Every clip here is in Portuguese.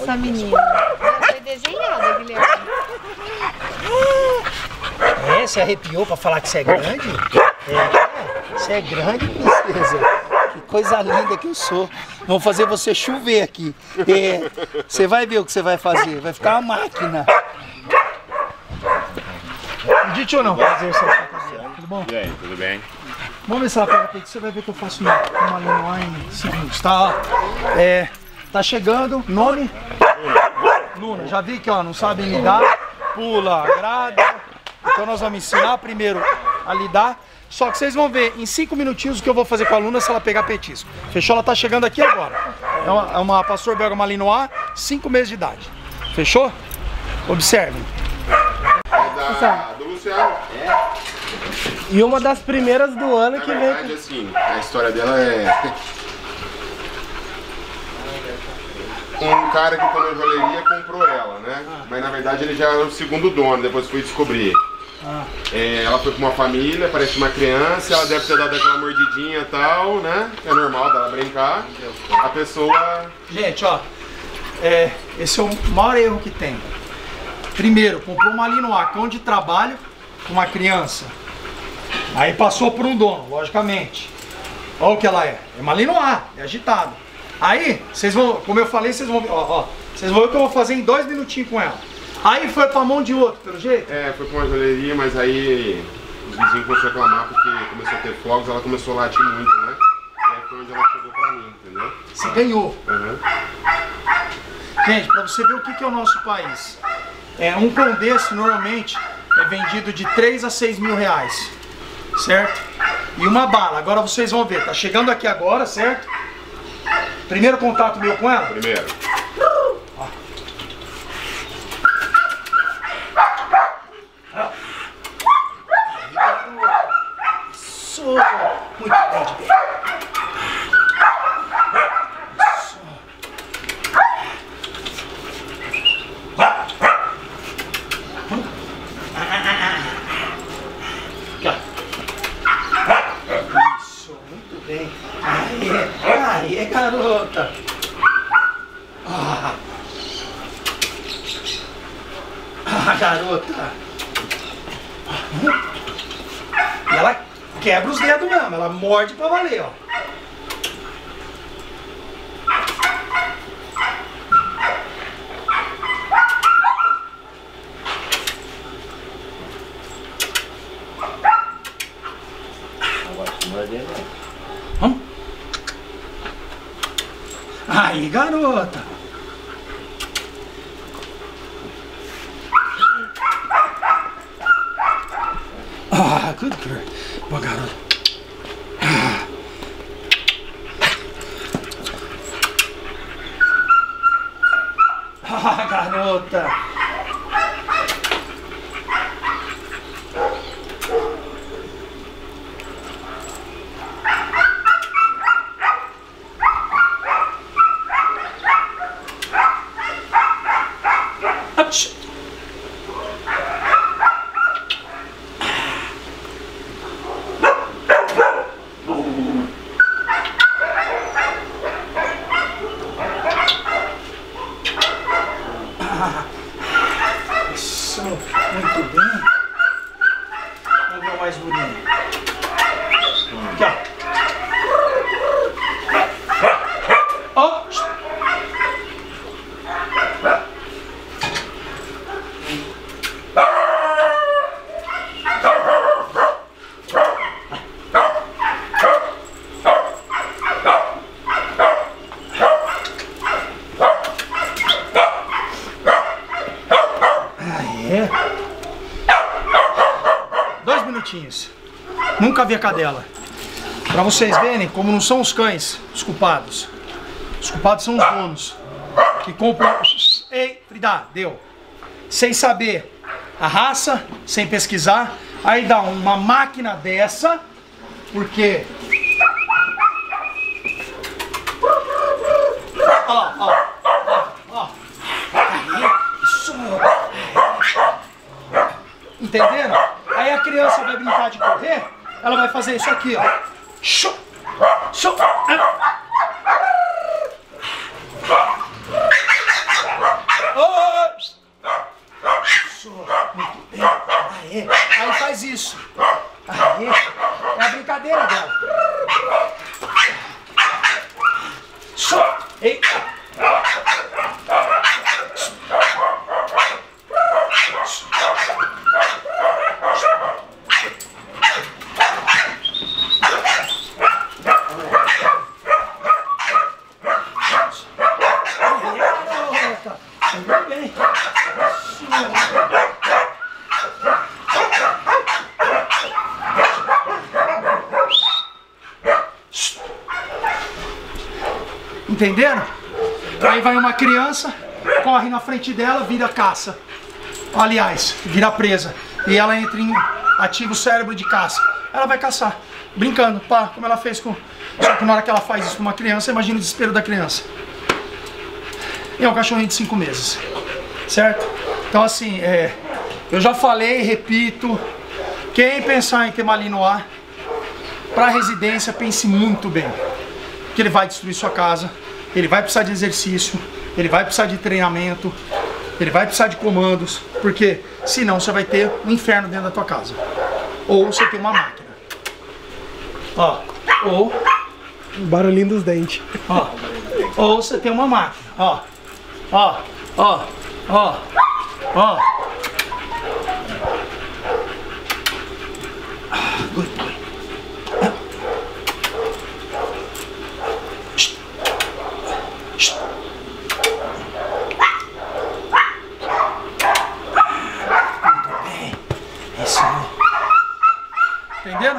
essa menina. Foi desenhada, Guilherme. É, você arrepiou pra falar que você é grande? É, você é grande, princesa. Que coisa linda que eu sou. Vamos fazer você chover aqui. É, você vai ver o que você vai fazer. Vai ficar uma máquina. Acredite ou não, prazer, tudo bom? E aí, tudo bem? Vamos ver se ela pega peito. Você vai ver que eu faço uma linha em segundos, tá? É, tá chegando. Nome? Luna. Já vi que ó, não sabe lidar. Pula, agrada. Então nós vamos ensinar primeiro a lidar. Só que vocês vão ver em 5 minutinhos o que eu vou fazer com a Luna se ela pegar petisco. Fechou? Ela tá chegando aqui agora. É uma pastor belga malinois, 5 meses de idade. Fechou? Observem. Do Luciano. E uma das primeiras do ano que Na vem. verdade, assim, a história dela é... Um cara que foi na joalheria comprou ela, né? Mas na verdade ele já era o segundo dono, depois fui descobrir. Ela foi com uma família, parece uma criança, ela deve ter dado aquela mordidinha e tal, né? É normal dela brincar. A pessoa... Gente, ó, esse é o maior erro que tem. Primeiro, comprou uma malinois, cão de trabalho, com uma criança. Aí passou por um dono, logicamente. Olha o que ela é. É malinois, é agitado. Aí, vocês vão, como eu falei, vocês vão ver, vocês vão ver o que eu vou fazer em 2 minutinhos com ela. Aí foi pra mão de outro, pelo jeito? Foi pra uma joalheria, mas aí os vizinhos começaram a reclamar porque começou a ter fogos, ela começou a latir muito, né? E aí foi onde ela chegou pra mim, entendeu? Você ganhou. Uhum. Gente, pra você ver o que é o nosso país. Um cão desse, normalmente, é vendido de 3 a 6 mil reais. Certo? E uma bala. Agora vocês vão ver. Tá chegando aqui agora, certo? Primeiro contato meu com ela? Primeiro. Isso. Muito bem de bem. Isso, muito bem. Aí, garota. Garota. E ela quebra os dedos mesmo, ela morde pra valer, ó. Vamos? Aí, garota. Good girl. Boa, garota. Garota. Isso, muito bem. Vamos ver o mais bonito. Aqui, ó. Aí. 2 minutinhos. Nunca vi a cadela. Pra vocês verem como não são os cães os culpados. Os culpados são os donos. Que compram... Ei, Frida, deu. Sem saber a raça, sem pesquisar. Aí dá uma máquina dessa. Porque... Ó. Aí, isso. Entenderam? Aí a criança vai brincar de correr, ela vai fazer isso aqui, ó. Shoo, shoo. Eita. Entenderam? Aí vai uma criança, corre na frente dela, vira caça. Aliás, vira presa. E ela entra em... ativa o cérebro de caça. Ela vai caçar, brincando, pá, como ela fez com... Só que na hora que ela faz isso com uma criança, imagina o desespero da criança. E é um cachorrinho de 5 meses. Certo? Então assim, eu já falei, repito, quem pensar em ter Malinois para residência, pense muito bem. Que ele vai destruir sua casa, ele vai precisar de exercício, ele vai precisar de treinamento, ele vai precisar de comandos, porque senão você vai ter um inferno dentro da tua casa. Ou você tem uma máquina. Ó, ou... O barulhinho dos dentes. Ó, ou você tem uma máquina. Ó, ó, ó, ó, ó. Good boy. Entenderam?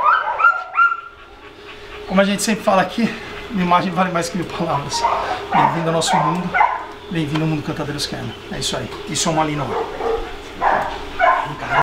Como a gente sempre fala aqui, uma imagem vale mais que 1000 palavras. Bem-vindo ao nosso mundo, bem-vindo ao mundo Cantadeiros Kennel. É isso aí, isso é um Malinois.